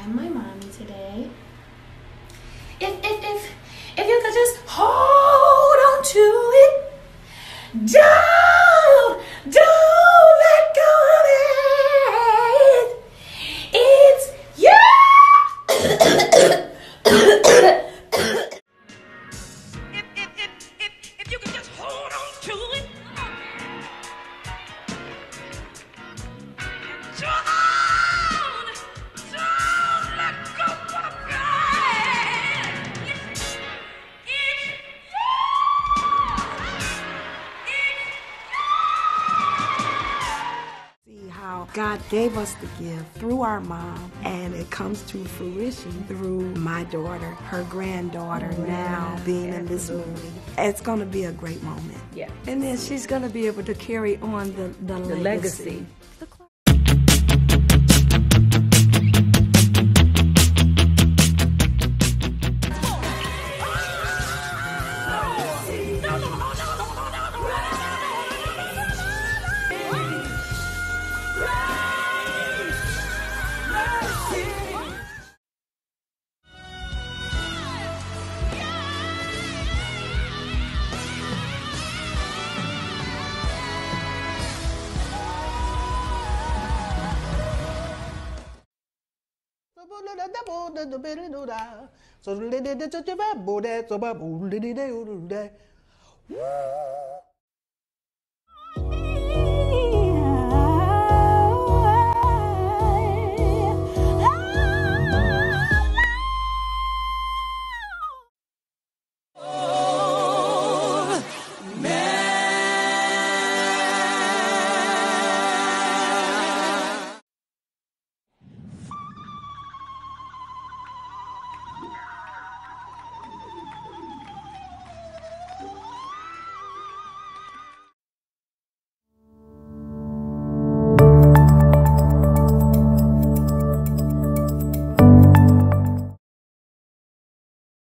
I'm my mommy today. If you could just hold on to it, don't let go of it. It's you. If you could just hold on to it, don't let go of it. See how God gave us the gift through our mom, and it comes to fruition through my daughter, her granddaughter, now being in this movie. It's going to be a great moment. Yeah. And then she's going to be able to carry on the legacy. So